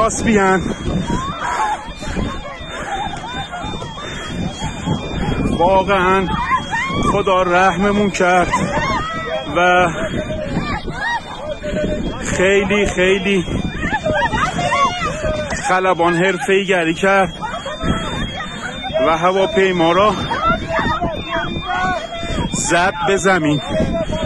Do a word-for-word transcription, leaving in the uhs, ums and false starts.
کاسپیان. واقعا خدا رحممون کرد و خیلی خیلی خلبان حرفه‌ای گری کرد و هواپیما را زد به زمین.